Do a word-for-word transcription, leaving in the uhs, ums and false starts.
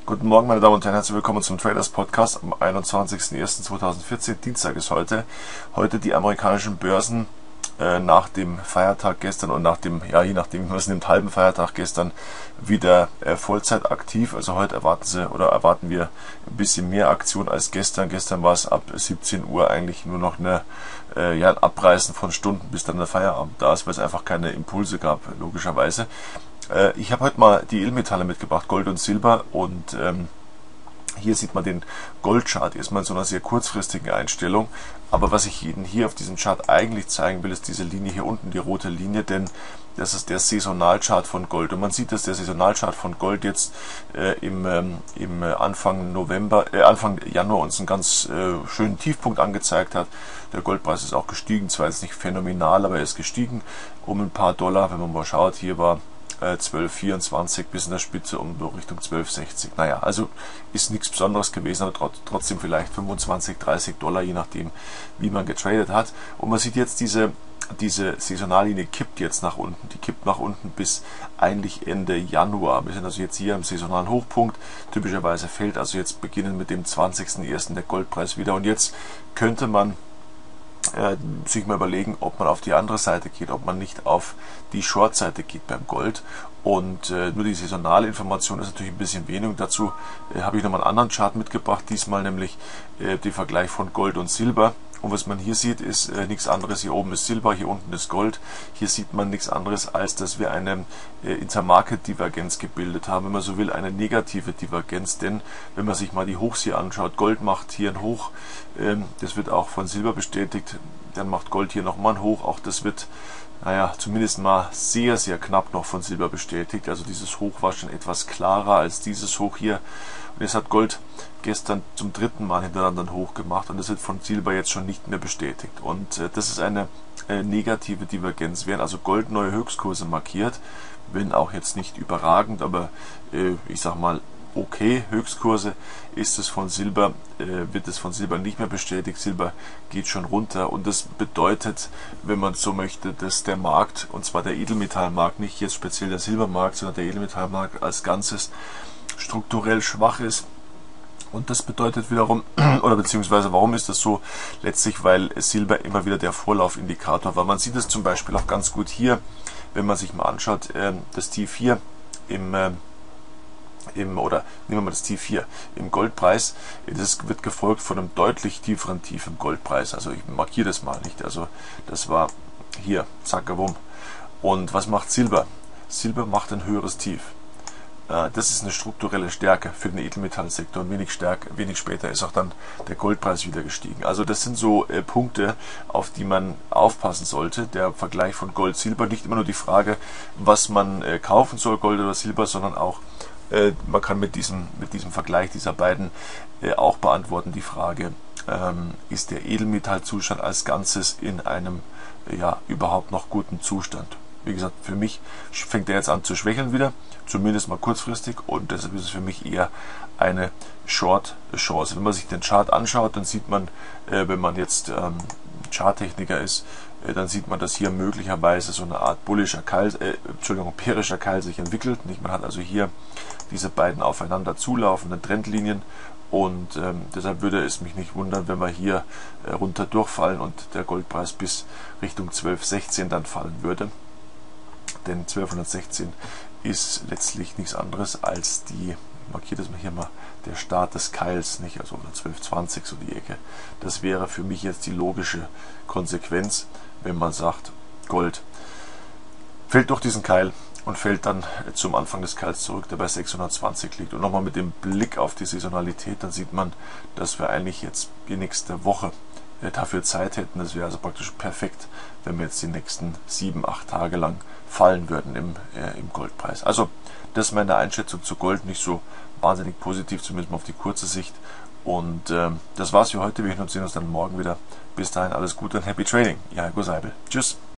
Guten Morgen, meine Damen und Herren, herzlich willkommen zum Traders Podcast am einundzwanzigsten ersten zweitausendvierzehn. Dienstag ist heute. Heute die amerikanischen Börsen äh, nach dem Feiertag gestern und nach dem, ja, je nachdem, was nimmt, halben Feiertag gestern wieder äh, Vollzeit aktiv. Also heute erwarten sie oder erwarten wir ein bisschen mehr Aktion als gestern. Gestern war es ab siebzehn Uhr eigentlich nur noch eine, äh, ja, ein Abreißen von Stunden, bis dann der Feierabend da ist, weil es einfach keine Impulse gab, logischerweise. Ich habe heute mal die Edelmetalle mitgebracht, Gold und Silber, und ähm, hier sieht man den Goldchart erstmal in so einer sehr kurzfristigen Einstellung. Aber was ich Ihnen hier auf diesem Chart eigentlich zeigen will, ist diese Linie hier unten, die rote Linie, denn das ist der Saisonalchart von Gold. Und man sieht, dass der Saisonalchart von Gold jetzt äh, im, ähm, im Anfang November, äh, Anfang Januar uns einen ganz äh, schönen Tiefpunkt angezeigt hat. Der Goldpreis ist auch gestiegen, zwar jetzt nicht phänomenal, aber er ist gestiegen um ein paar Dollar. Wenn man mal schaut, hier war zwölf vierundzwanzig bis in der Spitze um Richtung zwölf sechzig. Naja, also ist nichts Besonderes gewesen, aber trotzdem vielleicht fünfundzwanzig, dreißig Dollar, je nachdem, wie man getradet hat. Und man sieht jetzt, diese, diese Saisonallinie kippt jetzt nach unten. Die kippt nach unten bis eigentlich Ende Januar. Wir sind also jetzt hier im saisonalen Hochpunkt. Typischerweise fällt also jetzt beginnend mit dem zwanzigsten ersten der Goldpreis wieder. Und jetzt könnte man Äh, sich mal überlegen, ob man auf die andere Seite geht, ob man nicht auf die Short-Seite geht beim Gold. Und äh, nur die saisonale Information ist natürlich ein bisschen wenig. Dazu äh, habe ich nochmal einen anderen Chart mitgebracht, diesmal nämlich äh, den Vergleich von Gold und Silber. Und was man hier sieht, ist äh, nichts anderes. Hier oben ist Silber, hier unten ist Gold. Hier sieht man nichts anderes, als dass wir eine äh, Intermarket-Divergenz gebildet haben, wenn man so will, eine negative Divergenz. Denn wenn man sich mal die Hochs hier anschaut, Gold macht hier ein Hoch, ähm, das wird auch von Silber bestätigt, dann macht Gold hier nochmal ein Hoch, auch das wird, naja, zumindest mal sehr, sehr knapp noch von Silber bestätigt. Also dieses Hoch war schon etwas klarer als dieses Hoch hier. Und jetzt hat Gold gestern zum dritten Mal hintereinander ein Hoch gemacht und das wird von Silber jetzt schon nicht mehr bestätigt. Und äh, das ist eine äh, negative Divergenz. Während also Gold neue Höchstkurse markiert, wenn auch jetzt nicht überragend, aber äh, ich sag mal okay Höchstkurse, ist es von Silber, äh, wird es von Silber nicht mehr bestätigt. Silber geht schon runter und das bedeutet, wenn man so möchte, dass der Markt, und zwar der Edelmetallmarkt, nicht jetzt speziell der Silbermarkt, sondern der Edelmetallmarkt als Ganzes strukturell schwach ist. Und das bedeutet wiederum, oder beziehungsweise warum ist das so? Letztlich, weil Silber immer wieder der Vorlaufindikator war. Man sieht es zum Beispiel auch ganz gut hier, wenn man sich mal anschaut, äh, das Tief hier im äh, Im, oder nehmen wir mal das Tief hier im Goldpreis, das wird gefolgt von einem deutlich tieferen Tief im Goldpreis. Also ich markiere das mal nicht. Also das war hier, zackewum. Und was macht Silber? Silber macht ein höheres Tief. Das ist eine strukturelle Stärke für den Edelmetallsektor und wenig, stärker, wenig später ist auch dann der Goldpreis wieder gestiegen. Also das sind so äh, Punkte, auf die man aufpassen sollte. Der Vergleich von Gold-Silber, nicht immer nur die Frage, was man äh, kaufen soll, Gold oder Silber, sondern auch äh, man kann mit diesem, mit diesem Vergleich dieser beiden äh, auch beantworten die Frage, ähm, ist der Edelmetallzustand als Ganzes in einem äh, ja, überhaupt noch guten Zustand. Wie gesagt, für mich fängt er jetzt an zu schwächeln wieder, zumindest mal kurzfristig, und deshalb ist es für mich eher eine Short-Chance. Wenn man sich den Chart anschaut, dann sieht man, äh, wenn man jetzt ähm, Charttechniker ist, äh, dann sieht man, dass hier möglicherweise so eine Art bullischer Keil, äh, Entschuldigung, bärischer Keil sich entwickelt. Nicht? Man hat also hier diese beiden aufeinander zulaufenden Trendlinien. Und ähm, deshalb würde es mich nicht wundern, wenn wir hier äh, runter durchfallen und der Goldpreis bis Richtung zwölf sechzehn dann fallen würde. Denn zwölfhundertsechzehn ist letztlich nichts anderes als die, ich markiere das mal hier mal, der Start des Keils, nicht? Also zwölf zwanzig so die Ecke. Das wäre für mich jetzt die logische Konsequenz, wenn man sagt, Gold fällt durch diesen Keil und fällt dann zum Anfang des Keils zurück, der bei sechshundertzwanzig liegt. Und nochmal mit dem Blick auf die Saisonalität, dann sieht man, dass wir eigentlich jetzt die nächste Woche dafür Zeit hätten. Das wäre also praktisch perfekt, wenn wir jetzt die nächsten sieben, acht Tage lang fallen würden im, äh, im Goldpreis. Also das ist meine Einschätzung zu Gold, nicht so wahnsinnig positiv, zumindest mal auf die kurze Sicht. Und äh, das war's für heute. Wir sehen uns dann morgen wieder. Bis dahin alles Gute und Happy Trading. Ja, Herr Goseibel. Tschüss.